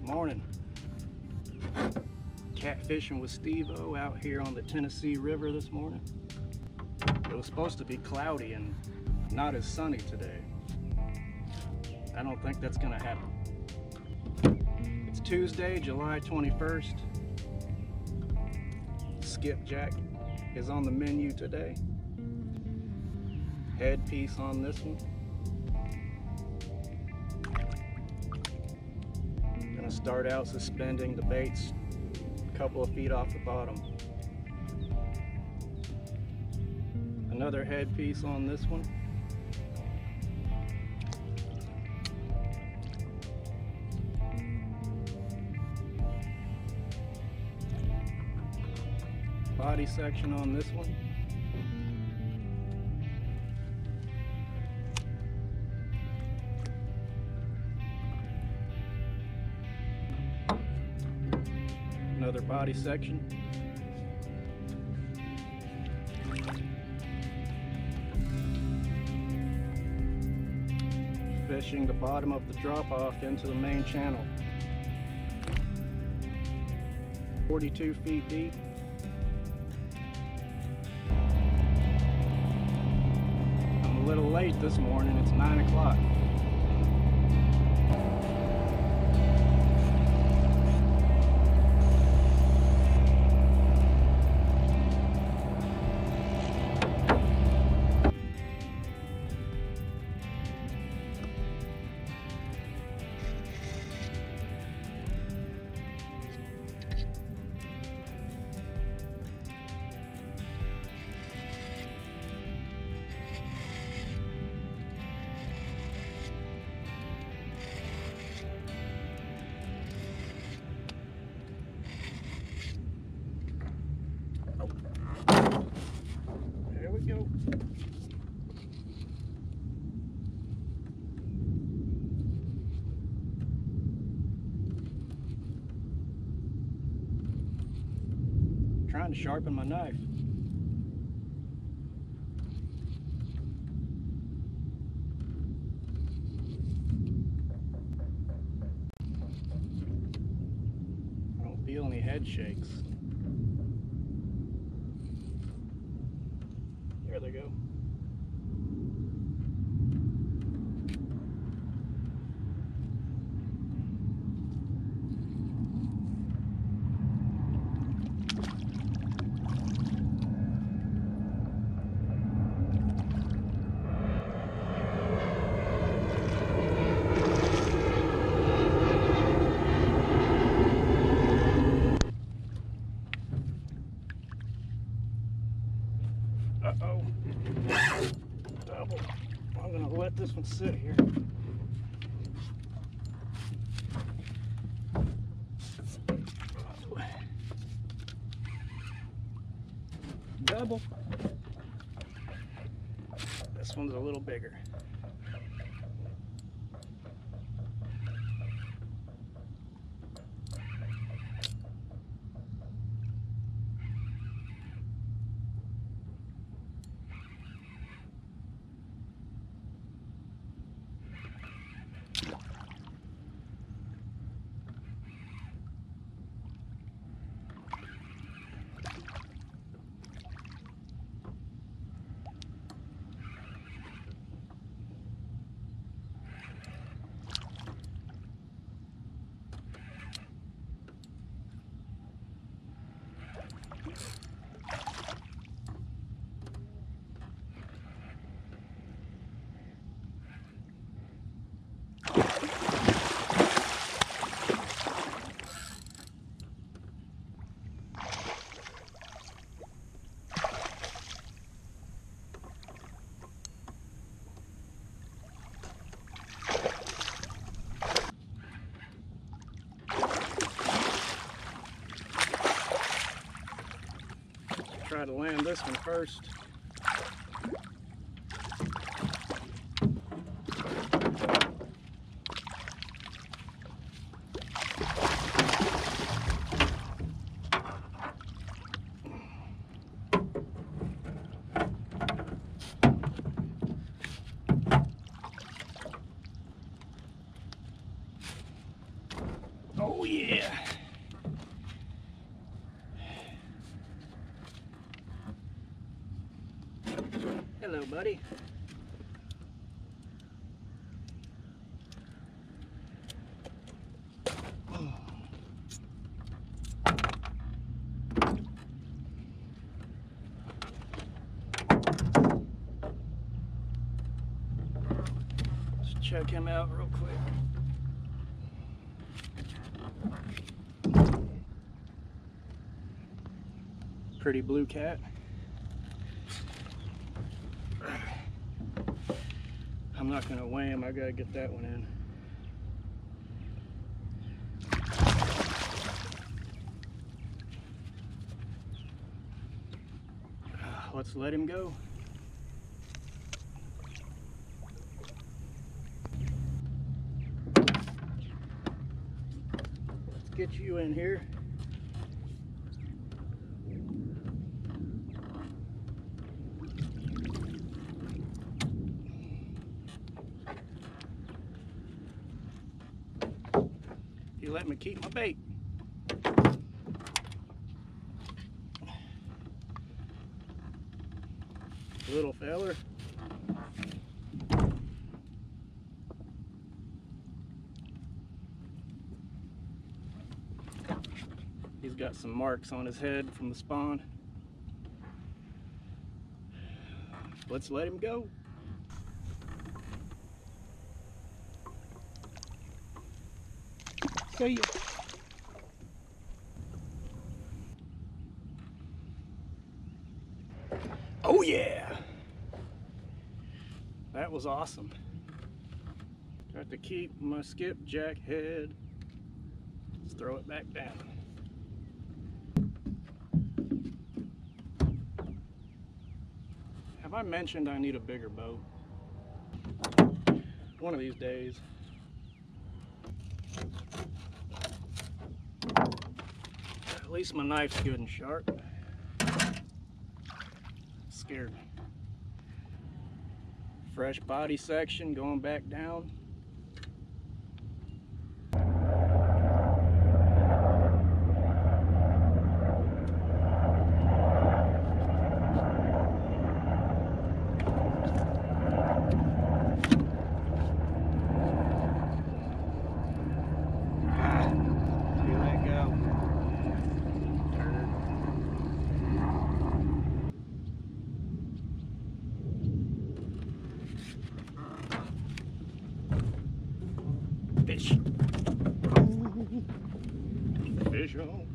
Morning. Catfishing with Steve-O out here on the Tennessee River this morning. It was supposed to be cloudy and not as sunny today. I don't think that's gonna happen. It's Tuesday, July 21st. Skipjack is on the menu today. Headpiece on this one. Gonna start out suspending the baits a couple of feet off the bottom. Another headpiece on this one. Body section on this one. Another body section. Fishing the bottom of the drop off into the main channel. 42 feet deep. I'm a little late this morning, it's 9 o'clock. There we go. Trying to sharpen my knife. I don't feel any head shakes. There they go. Uh-oh. Double. I'm gonna let this one sit here. Double. This one's a little bigger. Try to land this one first. Oh, buddy. Let's check him out real quick. Pretty blue cat. I'm not gonna weigh him, I gotta get that one in. Let's let him go. Let's get you in here. You let me keep my bait. Little feller. He's got some marks on his head from the spawn. Let's let him go. See ya. Oh yeah! That was awesome. Got to keep my skipjack head. Let's throw it back down. Have I mentioned I need a bigger boat? One of these days. At least my knife's good and sharp. Scared me. Fresh body section going back down. Fish. Fish on.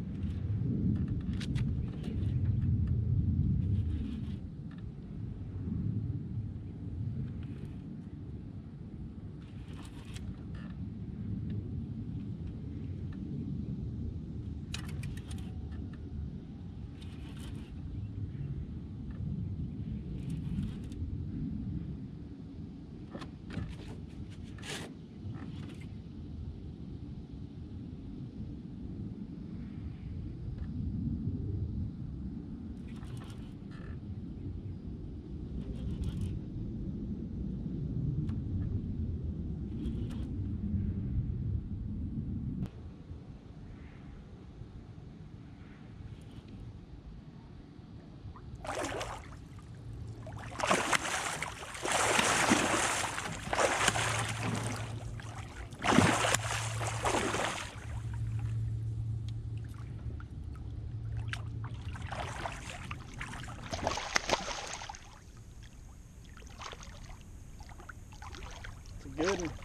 Good one.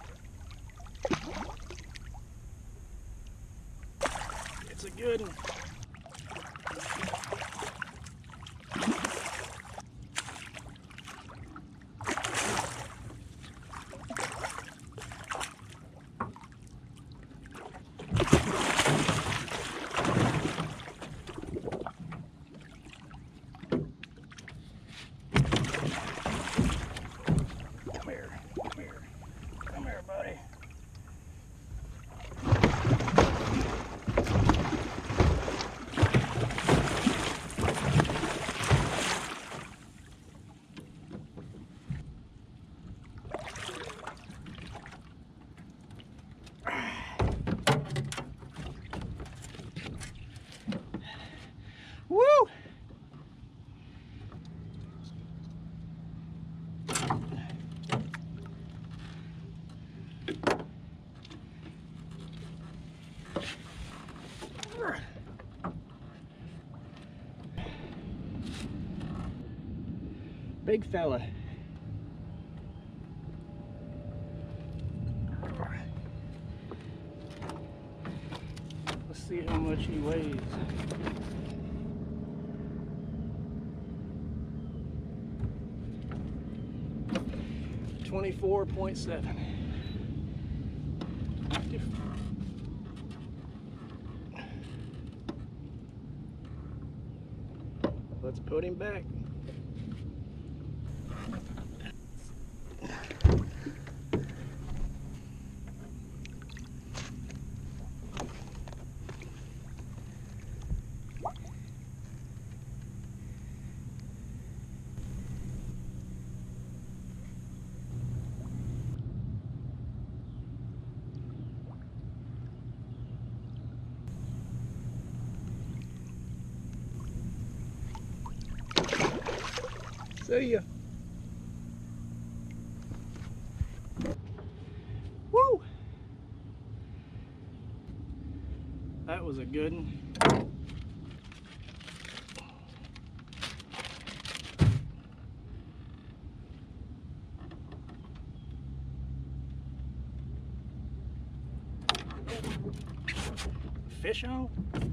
It's a good one. big fella. Let's see how much he weighs. 24.7. Let's put him back. See ya. Woo! That was a good one. Fish on?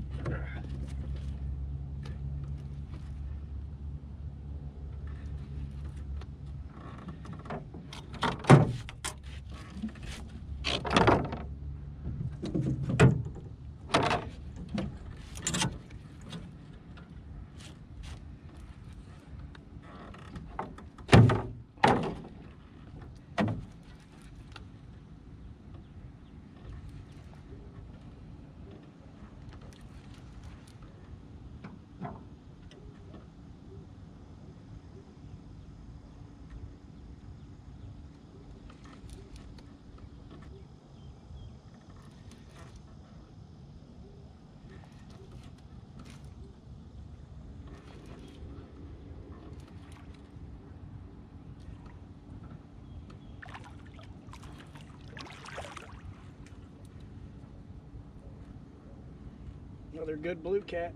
Another good blue cat.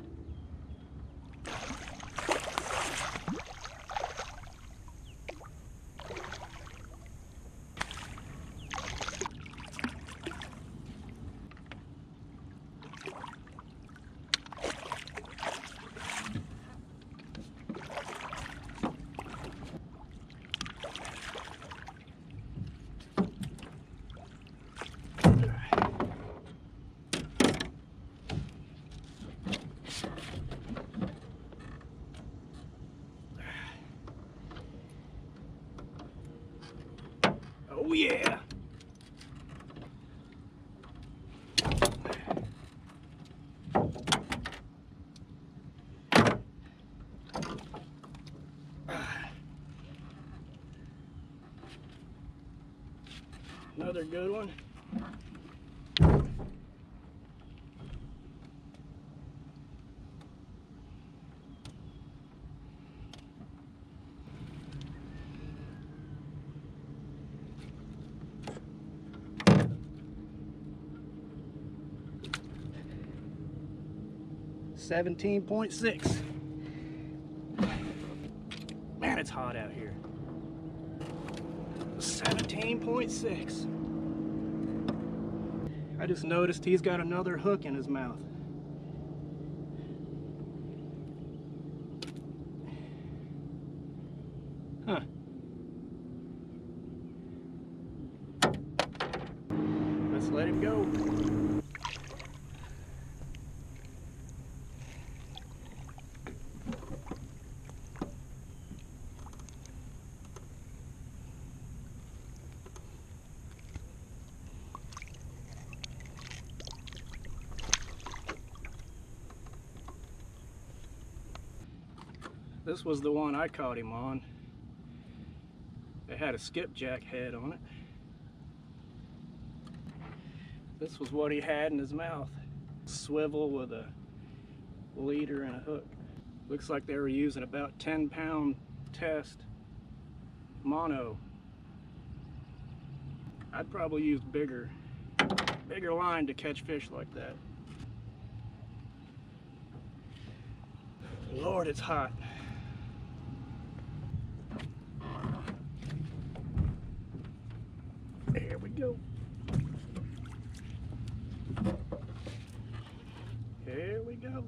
Oh yeah! Another good one. $17.6. Man, it's hot out here. 17.6. I just noticed he's got another hook in his mouth. Huh. Let's let him go. This was the one I caught him on. It had a skipjack head on it. This was what he had in his mouth. Swivel with a leader and a hook. Looks like they were using about 10-pound test mono. I'd probably use bigger line to catch fish like that. Lord, it's hot. go. Here we go.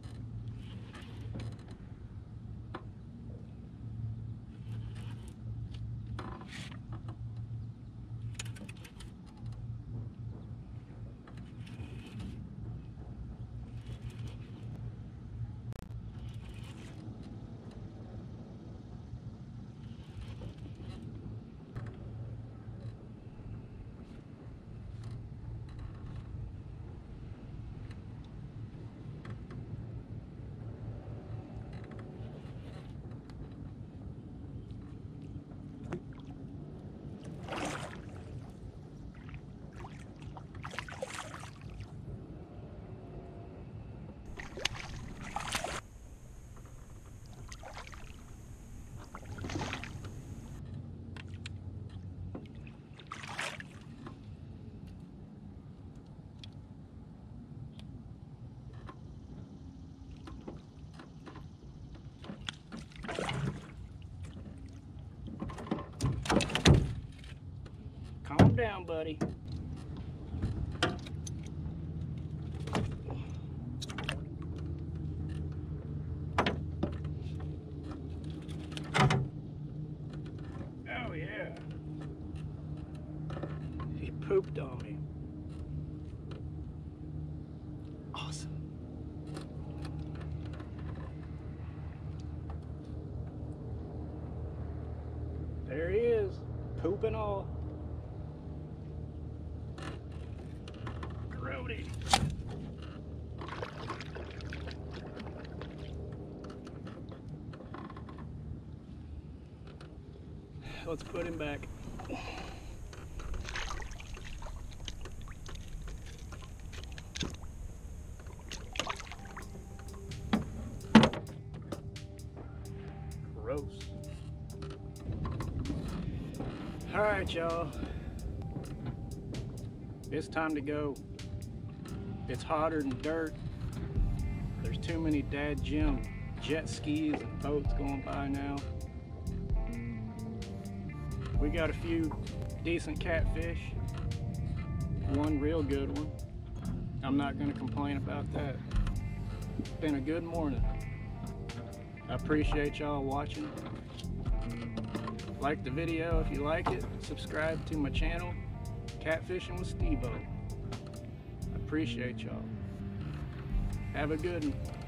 Calm down, buddy. Oh yeah. He pooped on me. Awesome. There he is, poop and all. Grody. Let's put him back. Gross. All right, y'all. It's time to go. It's hotter than dirt. There's too many dad gym jet skis and boats going by now. We got a few decent catfish. One real good one. I'm not gonna complain about that. It's been a good morning. I appreciate y'all watching. Like the video if you like it. Subscribe to my channel, Catfishing with Steve-O. I appreciate y'all. Have a good one.